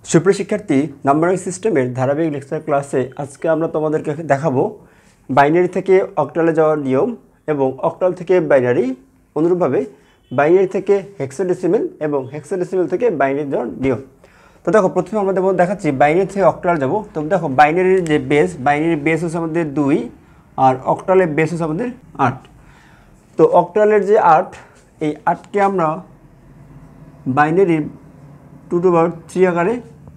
সুপ্রিয় শিক্ষার্থী, নাম্বারিং সিস্টেমের ধারাবাহিক লেকচার ক্লাসে আজকে আমরা তোমাদেরকে দেখাবো বাইনারি থেকে অক্টালে যাওয়ার নিয়ম এবং অক্টাল থেকে বাইনারি, অনুরূপভাবে বাইনারি থেকে হেক্সাডেসিমেল এবং হেক্সাডেসিমেল থেকে বাইনারি যাওয়ার নিয়ম। তো দেখো, প্রথমে আমরা দেখাচ্ছি বাইনারি থেকে অক্টাল যাব। তো দেখো, বাইনারির যে বেস, বাইনারির বেস হচ্ছে আমাদের 2 আর অক্টালের বেস হচ্ছে আমাদের 8। তো অক্টালের যে 8, এই 8কে আমরা বাইনারির 2^3 আকারে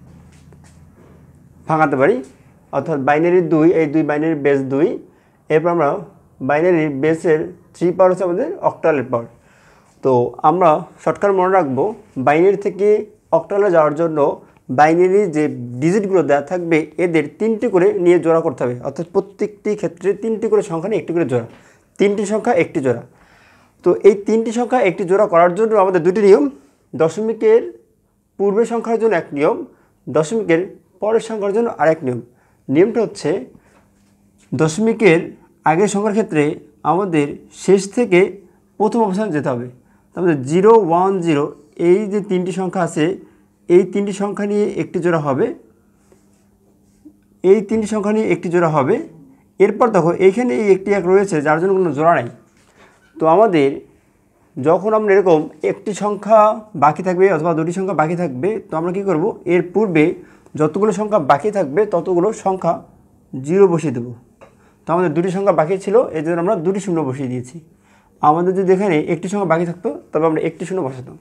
ভাঙাতে পারি, অর্থাৎ বাইনারির 2, এই 2 বাইনারির বেস 2, এরপর আমরা বাইনারির বেসের 3 পাওয়ার হচ্ছে আমাদের অক্টালের পাওয়ার। তো আমরা শর্টকাট মনে রাখবো, বাইনারি থেকে অক্টালে যাওয়ার জন্য বাইনারির যে ডিজিটগুলো দেওয়া থাকবে এদের 3টি করে নিয়ে জোড়া করতে হবে, অর্থাৎ প্রত্যেকটি ক্ষেত্রে 3টি করে সংখ্যা নিয়ে 1টি করে জোড়া, 3টি সংখ্যা 1টি জোড়া। তো এই 3টি সংখ্যা 1টি জোড়া করার জন্য আমাদের 2টি নিয়ম। দশমিকের পূর্বের সংখ্যার জন্য এক নিয়ম, দশমিকের পরের সংখ্যার জন্য আরেক নিয়ম। নিয়মটা হচ্ছে, দশমিকের আগের সংখ্যার ক্ষেত্রে আমাদের শেষ থেকে প্রথম অবস্থানে যেতে হবে। তাহলে 0, 1, 0 এই যে 3টি সংখ্যা আছে, এই 3টি সংখ্যা নিয়ে একটি জোড়া হবে, এই 3টি সংখ্যা নিয়ে একটি জোড়া হবে। এরপর দেখো, এইখানে এই একটি এক রয়েছে যার জন্য কোনো জোড়া নাই। তো আমাদের যখন আমরা এরকম একটি সংখ্যা বাকি থাকবে অথবা 2টি সংখ্যা বাকি থাকবে, তো আমরা কী করব, এর পূর্বে যতগুলো সংখ্যা বাকি থাকবে ততগুলো সংখ্যা 0 বসিয়ে দেবো। তো আমাদের 2টি সংখ্যা বাকি ছিল, এই জন্য আমরা 2টি শূন্য বসিয়ে দিয়েছি। আমাদের যদি এখানে একটি সংখ্যা বাকি থাকতো তবে আমরা একটি শূন্য বসাতাম।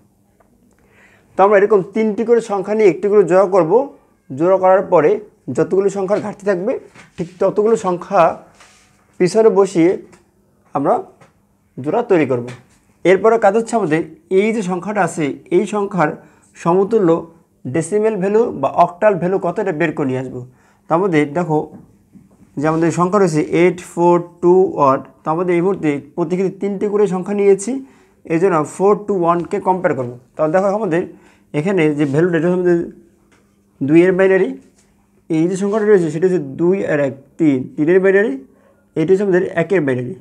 তো আমরা এরকম 3টি করে সংখ্যা নিয়ে একটি করে জোড়া করব। জোড়া করার পরে যতগুলো সংখ্যার ঘাটতি থাকবে ঠিক ততগুলো সংখ্যা পিছনে বসিয়ে আমরা জোড়া তৈরি করব। এরপরে কাজ হচ্ছে আমাদের এই যে সংখ্যাটা আছে, এই সংখ্যার সমতুল্য ডেসিমেল ভ্যালু বা অক্টাল ভ্যালু কত, এটা বের করে নিয়ে আসবো। তো আমাদের দেখো যে আমাদের সংখ্যা রয়েছে 8, 4, 2, 1। তো আমাদের এই মুহূর্তে প্রত্যেকটি 3টি করে সংখ্যা নিয়েছি, এই জন্য 4 to 1কে কম্পেয়ার করবো। তাহলে দেখো আমাদের এখানে যে ভ্যালুটা, এটা আমাদের 2 এর বাইনারি, এই যে সংখ্যাটা রয়েছে সেটা হচ্ছে 2 আর 1, 3 বাইনারি, এটি হচ্ছে আমাদের 1 এর বাইনারি।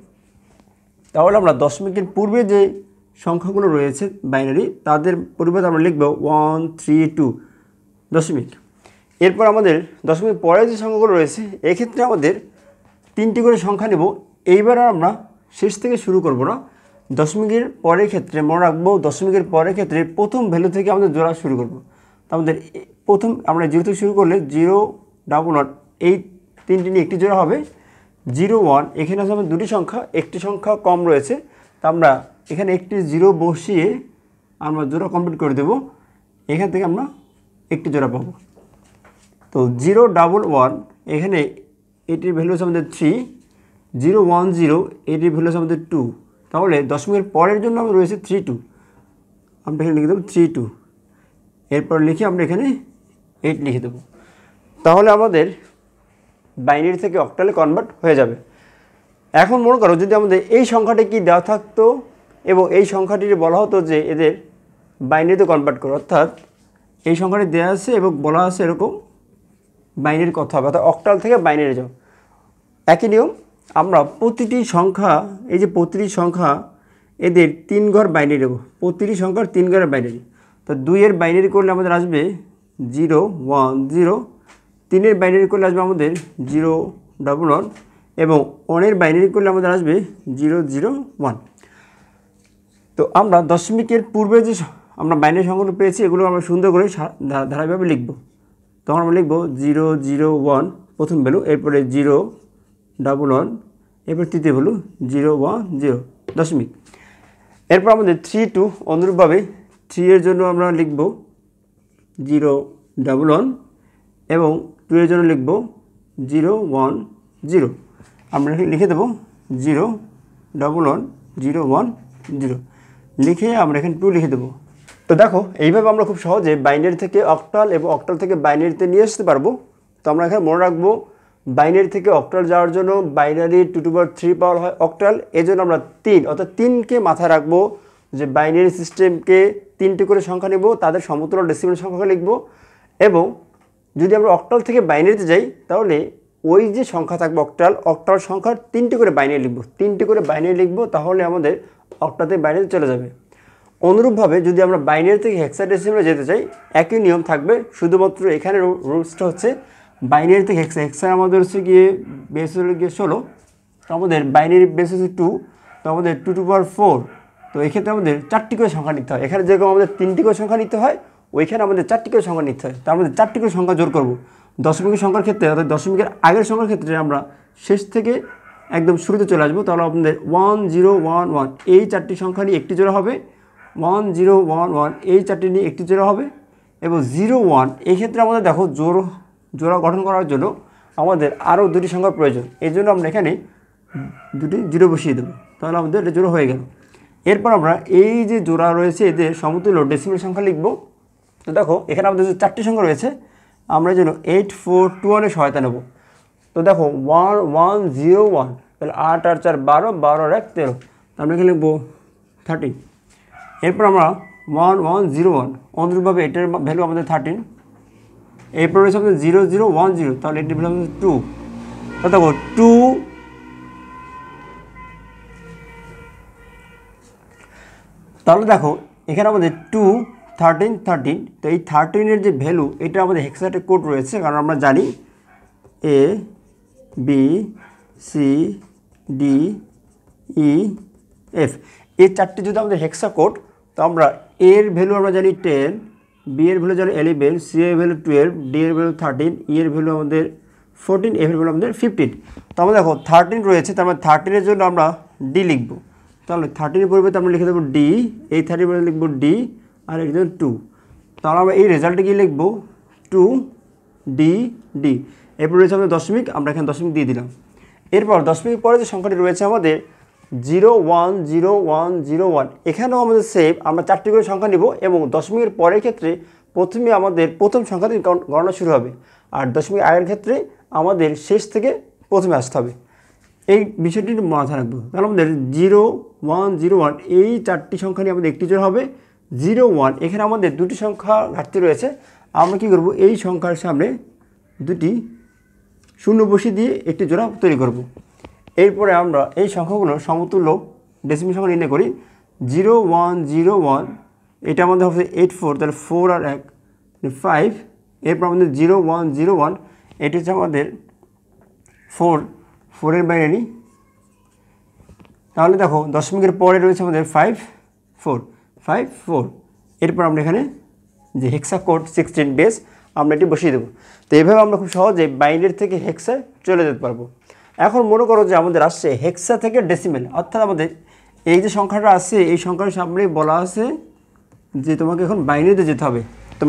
তাহলে আমরা দশমিকের পূর্বে যে সংখ্যাগুলো রয়েছে বাইনারি, তাদের পরিবর্তে আমরা লিখব 1, 3, 2 দশমিক। এরপর আমাদের দশমিক পরে যে সংখ্যাগুলো রয়েছে, এক্ষেত্রে আমাদের 3টি করে সংখ্যা নেব। এইবার আমরা শেষ থেকে শুরু করব না, দশমিকের পরের ক্ষেত্রে মনে রাখবো, দশমিকের পরের ক্ষেত্রে প্রথম ভ্যালু থেকে আমাদের জোড়া শুরু করব। তো আমাদের প্রথম আমরা 0 থেকে শুরু করলে 0, 1, এই 3টি নিয়ে একটি জোড়া হবে। 0, 1 এখানে আছে আমাদের 2টি সংখ্যা, একটি সংখ্যা কম রয়েছে, তা আমরা এখানে একটি 0 বসিয়ে আমরা জোড়া কমপ্লিট করে দেব। এখান থেকে আমরা একটি জোড়া পাবো। তো 0, 1, 1 এখানে এটির ভ্যালু হচ্ছে আমাদের 3, 0, 1, 0 এটির ভ্যালু হচ্ছে আমাদের 2। তাহলে দশমিকের পরের জন্য আমাদের রয়েছে 3, 2, আমরা এখানে লিখে দেবো 3, 2। এরপর লিখে আমরা এখানে 8 লিখে দেবো। তাহলে আমাদের বাইনারি থেকে অক্টালে কনভার্ট হয়ে যাবে। এখন মনে করো, যদি আমাদের এই সংখ্যাটি কি দেওয়া থাকতো এবং এই সংখ্যাটি বলা হতো যে এদের বাইনারিতে কনভার্ট করো, অর্থাৎ এই সংখ্যাটি দেওয়া আছে এবং বলা আছে এরকম বাইনারি কথা হবে, অর্থাৎ অক্টাল থেকে বাইনারি যাও। একই নিয়ম, আমরা প্রতিটি সংখ্যা, এই যে প্রতিটি সংখ্যা এদের 3 ঘর বাইনারি দেবো, প্রতিটি সংখ্যার 3 ঘরের বাইনারি। তো 2 এর বাইনারি করলে আমাদের আসবে 0, 1, 0, 3 এর বাইনারি করলে আসবে আমাদের 0, 1, 1 এবং 1 এর বাইনারি করলে আমাদের আসবে 0, 0, 1। তো আমরা দশমিকের পূর্বে যে আমরা বাইনারি সংখ্যাগুলো পেয়েছি, এগুলো আমরা সুন্দর করে ধারাবাহিকভাবে লিখব। তখন আমরা লিখব 0, 0, 1 প্রথম ভ্যালু, এরপরে 0, 1, 1, এরপর তৃতীয় ভ্যালু 0, 1, 0 দশমিক। এরপর আমাদের 3, 2 অনুরূপভাবে 3 এর জন্য আমরা লিখব 0, 1, 1 এবং 2 এর জন্য লিখব 0, 1, 0। আমরা লিখে দেবো 0, 1, 1, 0, 1, 0 লিখে আমরা এখানে 2 লিখে দেবো। তো দেখো, এইভাবে আমরা খুব সহজে বাইনারি থেকে অক্টাল এবং অক্টাল থেকে বাইনারিতে নিয়ে আসতে পারবো। তো আমরা এখানে মনে রাখবো, বাইনারি থেকে অক্টাল যাওয়ার জন্য বাইনারি 2^3 পাওয়ার হয় অক্টাল, এই জন্য আমরা 3, অর্থাৎ 3কে মাথায় রাখবো যে বাইনারি সিস্টেমকে 3টি করে সংখ্যা নেব, তাদের সমতুল্য ডেসিমেল সংখ্যা লিখব। এবং যদি আমরা অক্টাল থেকে বাইনারিতে যাই, তাহলে ওই যে সংখ্যা থাকবে অক্টাল সংখ্যার 3টি করে বাইনারি লিখব, 3টি করে বাইনারি লিখব, তাহলে আমাদের অক্টাল থেকে বাইনারিতে চলে যাবে। অনুরূপভাবে যদি আমরা বাইনারি থেকে হেক্সাডেসিমেলে যেতে চাই একই নিয়ম থাকবে, শুধুমাত্র এখানে রুলসটা হচ্ছে বাইনারি থেকে হেক্সা আমাদের হচ্ছে গিয়ে বেস হলো গিয়ে 16, তো আমাদের বাইনারি বেস হচ্ছে 2, তো আমাদের 2 টু পাওয়ার 4, তো এক্ষেত্রে আমাদের 4টি করে সংখ্যা নিতে হয়। এখানে যেরকম আমাদের 3টি করে সংখ্যা নিতে হয়, ওইখানে আমাদের 4টি করে সংখ্যা নিতে হয়। তার মধ্যে 4টি করে সংখ্যা জোর করব। দশমিকের সংখ্যার ক্ষেত্রে অর্থাৎ দশমিকের আগের সংখ্যার ক্ষেত্রে আমরা শেষ থেকে একদম শুরুতে চলে আসবো। তাহলে আমাদের 1 0 1 1 এই 4টি সংখ্যা নিয়ে একটি জোড়া হবে, 1 0 1 1 এই 4টি নিয়ে একটি জোড়া হবে, এবং 0 1 এই ক্ষেত্রে আমাদের দেখো জোড়া গঠন করার জন্য আমাদের আরও 2টি সংখ্যার প্রয়োজন। এই জন্য আমরা এখানে 2টি 0 বসিয়ে দেবো, তাহলে আমাদের এটা জোড়া হয়ে গেল। এরপর আমরা এই যে জোড়া রয়েছে এদের সমতুল্য ডেসিমেল সংখ্যা লিখব। তো দেখো এখানে আমাদের যে 4টি সংখ্যা রয়েছে, আমরা যেন 8 4 2 1 এর সহায়তা নেব। তো দেখো 1 1 0 1, তাহলে 8 8 4 12, 12 আর 1 13, আমরা এখানে লিখবো 13। এরপর আমরা 1 1 0 1, অনুরূপভাবে এটার ভ্যালু আমাদের 13। এরপর রয়েছে আমাদের 0 0 1 0, তাহলে এটির ভ্যালু আমাদের 2। তো দেখো 2, তাহলে দেখো এখানে আমাদের 2 13 13, তো এই 13-এর যে ভ্যালু এটা আমাদের হেক্সাডেসিমেল কোড রয়েছে, কারণ আমরা জানি A B C D E F এই 4টি যদি আমাদের হেক্সা কোড, তো আমরা A এর ভ্যালু আমরা জানি 10, B এর ভ্যালু জানি 11, C এর ভ্যালু 12, D এর ভ্যালু 13, E এর ভ্যালু আমাদের 14, F এর ভ্যালু আমাদের 15। তো আমরা দেখো 13 রয়েছে, তার মানে 13-এর জন্য আমরা D লিখব। তাহলে 13-এর পরিবর্তে আমরা লিখে দেবো D, এই 13 পরিবর্তে লিখবো D, আর এর জন্য 2। তাহলে আমরা এই রেজাল্টে গিয়ে লিখবো 2 D D। এরপর রয়েছে আমাদের দশমিক, আমরা এখানে দশমিক দিয়ে দিলাম। এরপর দশমিকের পরে যে সংখ্যাটি রয়েছে আমাদের 0 1 0 1 0 1, এখানেও আমাদের সেম, আমরা 4টি করে সংখ্যা নিব এবং দশমিকের পরের ক্ষেত্রে প্রথমে আমাদের প্রথম সংখ্যাটি গণনা শুরু হবে, আর দশমিক আগের ক্ষেত্রে আমাদের শেষ থেকে প্রথমে আসতে হবে। এই বিষয়টি মাথায় রাখবো। তাহলে আমাদের 0 1 0 1 এই 4টি সংখ্যা নিয়ে আমাদের একটি জোড়া হবে। 0 1 এখানে আমাদের 2টি সংখ্যা ঘাটতি রয়েছে, আমরা কি করব, এই সংখ্যার সামনে 2টি শূন্য বসিয়ে দিয়ে একটি জোড়া তৈরি করব। এরপরে আমরা এই সংখ্যাগুলো সমতুল্য ডেসিমেল সংখ্যা নির্ণয় করি। 0 1 0 1 এটা আমাদের হবে 8 4, তাহলে 4 আর 1 5। এরপর আমাদের 0 1 0 1 এটি হচ্ছে আমাদের 4, 4-এর বাইরে নিই। তাহলে দেখো দশমিকের পরে রয়েছে আমাদের 5 4 5 4। এরপর আমরা এখানে যে হেক্সা কোড 16 বেস আমরা এটি বসিয়ে দেবো। তো এইভাবে আমরা খুব সহজে বাইনারি থেকে হেক্সা চলে যেতে পারবো। এখন মনে করো যে আমাদের আসছে হেক্সা থেকে ডেসিমেল, অর্থাৎ আমাদের এই যে সংখ্যাটা আসছে এই সংখ্যার সামনে বলা আছে যে তোমাকে এখন বাইনারিতে যেতে হবে,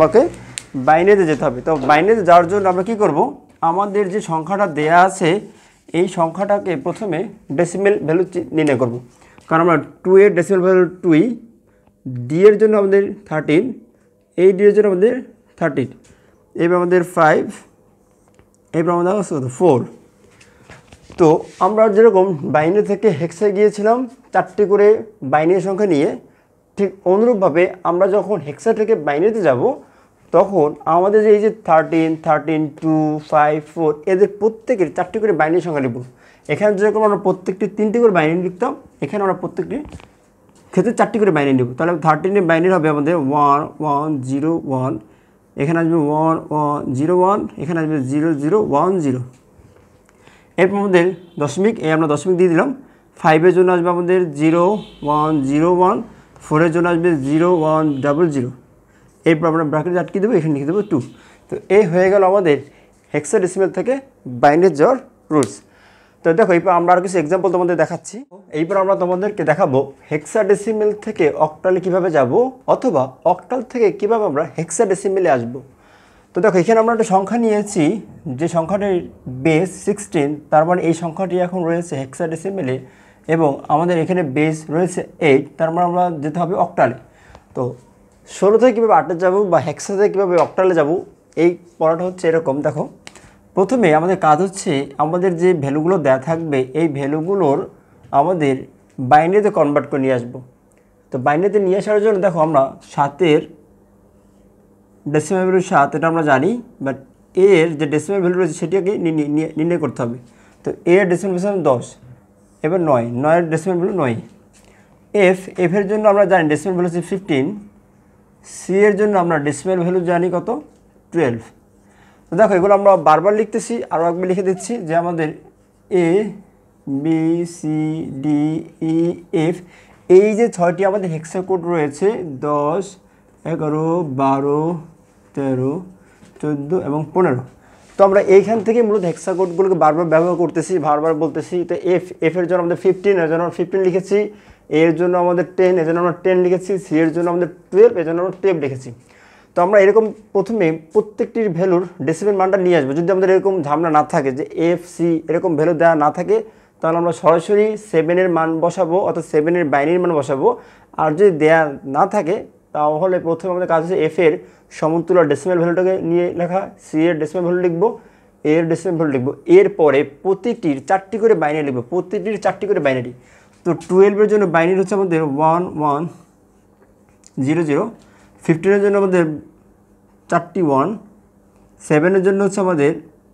তো বাইনারিতে যাওয়ার জন্য আমরা কি করব, আমাদের যে সংখ্যাটা দেয়া আছে এই সংখ্যাটাকে প্রথমে ডেসিমেল ভ্যালু নির্ণয় করব। কারণ আমরা 2 এর ডেসিমেল ভ্যালু 2, D এর জন্য আমাদের 13, এই D এর জন্য আমাদের 13, এবার আমাদের 5, এবার আমাদের 4। তো আমরা যেরকম বাইনারি থেকে হেক্সায় গিয়েছিলাম 4টি করে বাইনারি সংখ্যা নিয়ে, ঠিক অনুরূপভাবে আমরা যখন হেক্সা থেকে বাইনারিতে যাব তখন আমাদের যে এই যে 13 13 2 5 4 এদের প্রত্যেকের 4টি করে বাইনারি সংখ্যা লিখব। এখানে যেরকম আমরা প্রত্যেকটি 3টি করে বাইনারি লিখতাম, এখানে আমরা প্রত্যেকটি ক্ষেত্রে 4টি করে বাইনারি নেব। তাহলে 13-এর বাইনারি হবে আমাদের 1 1 0 1, এখানে আসবে 1 1 0 1, এখানে আসবে 0 0 1 0। এরপর আমাদের দশমিক, আমরা দশমিক দিয়ে দিলাম। 5-এর জন্য আসবে আমাদের 0 1 0 1, 4-এর জন্য আসবে 0 1 0 0। এরপর আমরা ব্র্যাকেট আটকে দেবো, এখানে লিখে দেবো 2। তো এই হয়ে গেল আমাদের হেক্সাডেসিমেল থেকে বাইনারি যাওয়ার রুলস। তো দেখো এরপর আমরা আর কিছু এক্সাম্পল তোমাদের দেখাচ্ছি। এইপর আমরা তোমাদেরকে দেখাবো হেক্সাডেসিমেল থেকে অক্টালে কিভাবে যাব, অথবা অক্টাল থেকে কিভাবে আমরা হেক্সাডেসিমেলে আসব। তো দেখো এখানে আমরা একটা সংখ্যা নিয়েছি, যে সংখ্যাটির বেস 16, তার মানে এই সংখ্যাটি এখন রয়েছে হেক্সাডেসিমেলে এবং আমাদের এখানে বেস রয়েছে 8, তার মানে আমরা যেতে হবে অক্টালে। তো 16 থেকে কীভাবে 8-এ যাবো বা হেক্সা থেকে কীভাবে অক্টালে যাব, এই পড়াটা হচ্ছে এরকম। দেখো প্রথমে আমাদের কাজ হচ্ছে আমাদের যে ভ্যালুগুলো দেওয়া থাকবে এই ভ্যালুগুলোর আমাদের বাইনারিতে কনভার্ট করে নিয়ে আসবো। তো বাইনারিতে নিয়ে আসার জন্য দেখো আমরা 7-এর ডেসিমেল ভ্যালু 7 এটা আমরা জানি, বাট এর যে ডেসিমেল ভ্যালু রয়েছে সেটিকে নির্ণয় করতে হবে। তো এর ডেসিমেল ভ্যালু 10, এবার 9, 9-এর ডেসিমেল ভ্যালু 9। এফ এর জন্য আমরা জানি ডেসিমাল ভ্যালু হচ্ছে 15, সি এর জন্য আমরা ডেসিমাল ভ্যালু জানি কত 12। তো দেখো এগুলো আমরা বারবার লিখতেছি, আরও একবার লিখে দিচ্ছি যে আমাদের A B C D E F এই যে 6টি আমাদের হেক্সা কোড রয়েছে 10, 11, 12, 13, 14 এবং 15। তো আমরা এইখান থেকে মূলত হেক্সা কোডগুলোকে বারবার ব্যবহার করতেছি, বারবার বলতেছি। তো এর জন্য আমাদের 15, এর জন্য আমরা 15 লিখেছি, এর জন্য আমাদের 10, এর জন্য আমরা 10 লিখেছি, সি এর জন্য আমাদের 12, এর জন্য আমরা 12 লিখেছি। তো আমরা এরকম প্রথমে প্রত্যেকটির ভ্যালুর ডেসিমেল মানটা নিয়ে আসবো। যদি আমাদের এরকম ঝামেলা না থাকে যে এফ সি এরকম ভ্যালু দেওয়া না থাকে, তাহলে আমরা সরাসরি 7-এর মান বসাবো অর্থাৎ 7-এর বাইনারি মান বসাবো। আর যদি দেয়া না থাকে তাহলে প্রথমে আমাদের কাজ হচ্ছে এফ এর সমতুল্য ডেসিমেল ভ্যালুটাকে নিয়ে লেখা, সি এর ডেসিমেল ভ্যালু লিখবো, এর ডেসিমেল ভ্যালু লিখবো, এরপরে প্রতিটির 4টি করে বাইনারি লিখবো, প্রতিটির 4টি করে বাইনারি। তো 12-এর জন্য বাইনারি হচ্ছে আমাদের 1 1 0 0, 15-এর জন্য আমাদের 4টি 1, 7-এর জন্য হচ্ছে আমাদের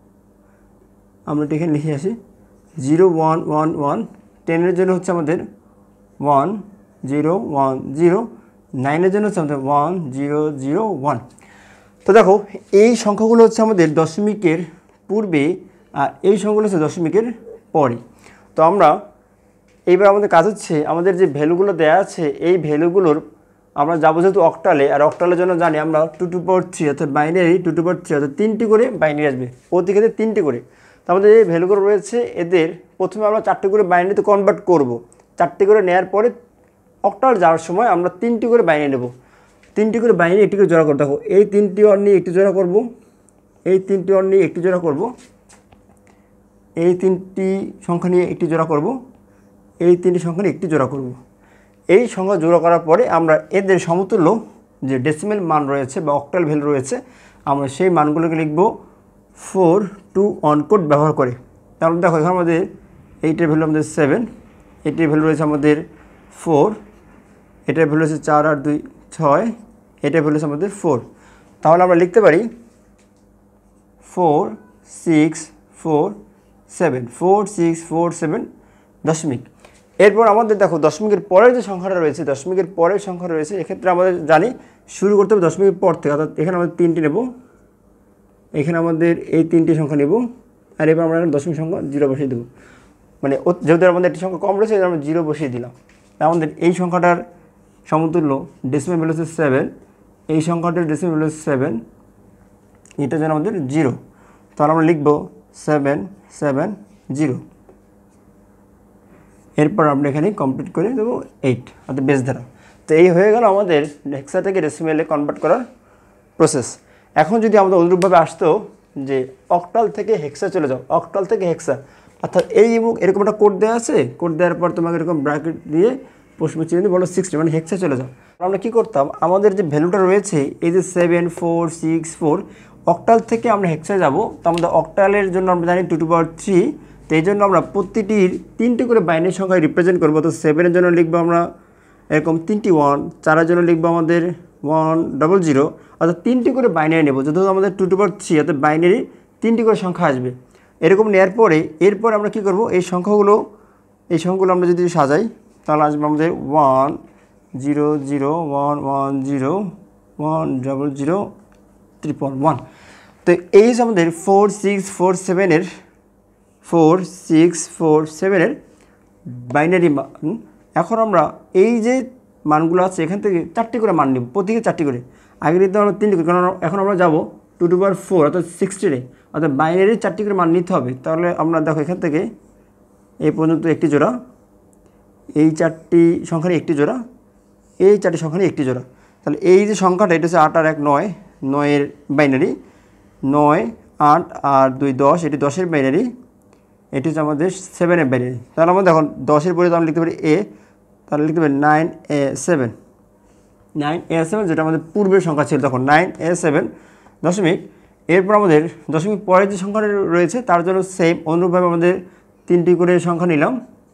আমরা এখানে লিখে আসি 0 1 1 1, 10-এর জন্য হচ্ছে আমাদের 1 0 1 0, 9-এর জন্য হচ্ছে আমাদের 1 0 0 1। তো দেখো এই সংখ্যাগুলো হচ্ছে আমাদের দশমিকের পূর্বে আর এই সংখ্যাগুলো হচ্ছে দশমিকের পরে। তো আমরা এইবার আমাদের কাজ হচ্ছে আমাদের যে ভ্যালুগুলো দেওয়া আছে এই ভ্যালুগুলোর আমরা যাবো যেহেতু অক্টালে, আর অক্টালের জন্য জানি আমরা 2 টু পাওয়ার 3 অর্থাৎ বাইনারি 2 টু পাওয়ার 3 অর্থাৎ 3টি করে বাইনারি আসবে, প্রতি ক্ষেত্রে 3টি করে। তো আমাদের এই ভ্যালুগুলো রয়েছে এদের প্রথমে আমরা 4টি করে বাইনারিতে কনভার্ট করব। 4টি করে নেওয়ার পরে অক্টাল যাওয়ার সময় আমরা 3টি করে বাইনারি নেব, 3টি করে বাইনারি একটি করে জোড়া করতে হবে। এই 3টি অর নিয়ে একটি জোড়া করব, এই 3টি অর নিয়ে একটি জোড়া করব, এই 3টি সংখ্যা নিয়ে একটি জোড়া করব, এই 3টি সংখ্যা নিয়ে একটি জোড়া করব। এই সংখ্যা জোড়া করার পরে আমরা এদের সমতুল্য যে ডেসিমেল মান রয়েছে বা অক্টাল ভ্যালু রয়েছে আমরা সেই মানগুলোকে লিখব 4 টু 1 কোড ব্যবহার করে। তাহলে দেখো এখানে আমাদের এইটার ভ্যালু আমাদের 7, এটির ভ্যালু রয়েছে আমাদের 4, এটার ভ্যালু হচ্ছে 4 আর 2 6, এটার ভ্যালু হচ্ছে আমাদের 4। তাহলে আমরা লিখতে পারি 4 6 4 7, 4 6 4 7 দশমিক। এরপর আমাদের দেখো দশমিকের পরের যে সংখ্যাটা রয়েছে, দশমিকের পরের সংখ্যা রয়েছে, এক্ষেত্রে আমাদের জানি শুরু করতে হবে দশমিকের পর থেকে, অর্থাৎ এখানে আমাদের 3টি নেব, এখানে আমাদের এই 3টি সংখ্যা নেব, আর এবার আমরা দশমিক সংখ্যা 0 বসিয়ে দেবো। মানে যেহেতু আমাদের একটি সংখ্যা কম রয়েছে আমরা 0 বসিয়ে দিলাম। আমাদের এই সংখ্যাটার সমতুল্য ডেসিমেল ভ্যালু হচ্ছে 7, এই সংখ্যাটার ডেসিমেল ভ্যালু হচ্ছে 7, এটা যেন আমাদের 0। তাহলে আমরা লিখব 7 7 0। এরপর আমরা এখানে কমপ্লিট করে দেবো 8 অর্থাৎ বেস ধারা। তো এই হয়ে গেল আমাদের হেক্সা থেকে ডেসিমেলে কনভার্ট করার প্রসেস। এখন যদি আমাদের অনুরূপভাবে আসতো যে অক্টাল থেকে হেক্সা চলে যাও, অক্টাল থেকে হেক্সা, অর্থাৎ এই এরকম একটা কোড দেওয়া আছে, কোড দেওয়ার পর তোমাকে এরকম ব্র্যাকেট দিয়ে প্রশ্ন চিহ্ন দিয়ে বলো 60 মানে হেক্সা চলে যাও। আমরা কী করতাম, আমাদের যে ভ্যালুটা রয়েছে এই যে 7 4 6 4, অক্টাল থেকে আমরা হেক্সা যাব। তো আমাদের অক্টালের জন্য আমরা জানি 2 টু পাওয়ার 3, তো এই জন্য আমরা প্রতিটির 3টি করে বাইনারি সংখ্যায় রিপ্রেজেন্ট করবো। তো 7-এর জন্য লিখবো আমরা এরকম 3টি 1, 4-এর জন্য লিখবো আমাদের 1 0 0, অর্থাৎ 3টি করে বাইনারি নেব। যেহেতু আমাদের 2 টু পাওয়ার 3 অর্থাৎ বাইনারি 3টি করে সংখ্যা আসবে। এরকম নেওয়ার পরে এরপর আমরা কি করব, এই সংখ্যাগুলো আমরা যদি সাজাই তাহলে আসবে আমাদের 1 0 0 1 1 0 1 0 0 1 তো এই যে আমাদের 4 6 4 7-এর 4 6 4 7-এর বাইনারি মান। এখন আমরা এই যে মানগুলো আছে এখান থেকে 4টি করে মান নিব, প্রতিকে 4টি করে। আগে নিতে আমরা 3টি করে, কারণ এখন আমরা যাব 2 টু পাওয়ার 4 অর্থাৎ 60-এ, অর্থাৎ বাইনারির 4টি করে মান নিতে হবে। তাহলে আমরা দেখো এখান থেকে এই পর্যন্ত একটি জোড়া, এই 4টি সংখ্যা নিয়ে একটি জোড়া, এই 4টি সংখ্যা নিয়ে একটি জোড়া। তাহলে এই যে সংখ্যাটা এটা হচ্ছে 8 আর 1 9, 9-এর বাইনারি, 9 8 আর 2 10, এটি 10-এর বাইনারি, এটি হচ্ছে আমাদের 7-এর বাইনারি। তাহলে আমরা দেখুন 10-এর পরে আমরা লিখতে পারি এ, তাহলে লিখতে পারি 9A7, 9A7 যেটা আমাদের পূর্বের সংখ্যা ছিল তখন 9A7 দশমিক। এরপর আমাদের দশমিক পরের যে সংখ্যাটা রয়েছে তার জন্য সেম অনুরূপভাবে আমাদের 3টি করে সংখ্যা নিলাম।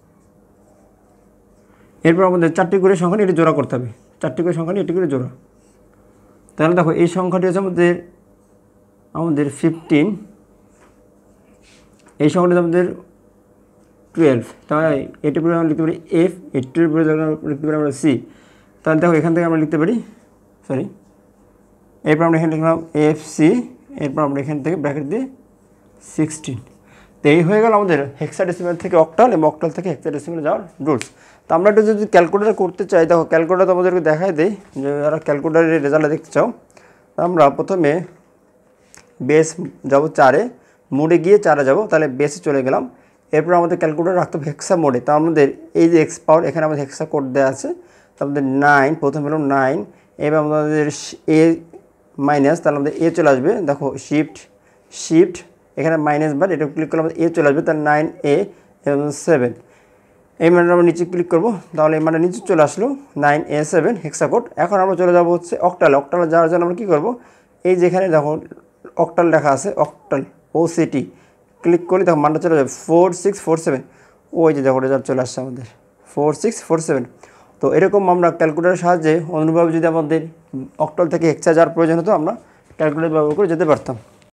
এরপর আমাদের 4টি করে সংখ্যা নিয়ে এটি জোড়া করতে হবে, 4টি করে সংখ্যা নিয়ে এটি করে জোড়া। তাহলে দেখো এই সংখ্যাটি হচ্ছে আমাদের 15, এই সংখ্যাটি আমাদের 12, তাহলে এটার পরে আমরা লিখতে পারি এফ, এটার পরে লিখতে পারি আমরা সি। তাহলে দেখো এখান থেকে আমরা লিখতে পারি, সরি, এরপর আমরা এখানে লিখলাম এফ সি, এরপর আমরা এখান থেকে ব্র্যাকেট দিয়ে 16। তো এই হয়ে গেল আমাদের হেক্সাডেসিমাল থেকে অক্টাল এবং অক্টাল থেকে হেক্সাডেসিমালে যাওয়ার রুলস। তো আমরা একটু যদি ক্যালকুলেটার করতে চাই, দেখো ক্যালকুলেটার তো আমাদেরকে দেখাই দেয়, যে যারা ক্যালকুলেটারের রেজাল্ট দেখতে চাও, আমরা প্রথমে বেস যাব 4-এ, মোডে গিয়ে 4-এ যাবো, তাহলে বেসে চলে গেলাম। এরপর আমাদের ক্যালকুলেটার রাখতে হবে হেক্সা মোডে। তা আমাদের এই যে এক্স পাওয়ার, এখানে আমাদের হেক্সা কোড দেওয়া আছে, তো আমাদের 9, প্রথমে হলো 9, এবার আমাদের এ মাইনাস, তাহলে আমাদের এ চলে আসবে। দেখো শিফট এখানে মাইনাস বার, এটা ক্লিক করলে আমাদের এ চলে আসবে, তাহলে 9A এবং 7, এই মানটা আমরা নিচে ক্লিক করবো, তাহলে এই মানটা নিচে চলে আসলো 9A7 হেক্সা কোড। এখন আমরা চলে যাবো হচ্ছে অক্টাল। অক্টালে যাওয়ার জন্য আমরা কী করবো, এই যেখানে দেখো অক্টাল লেখা আছে, অক্টাল OCT ক্লিক করলে দেখো মানটা চলে যাবে 4647, ওই যে দেখো রেজাল্ট চলে আসছে আমাদের 4647। তো এরকম আমরা ক্যালকুলেটারের সাহায্যে অনুরূপভাবে যদি আমাদের অক্টাল থেকে হেক্সা যাওয়ার প্রয়োজন হতো, আমরা ক্যালকুলেটর ব্যবহার করে যেতে পারতাম।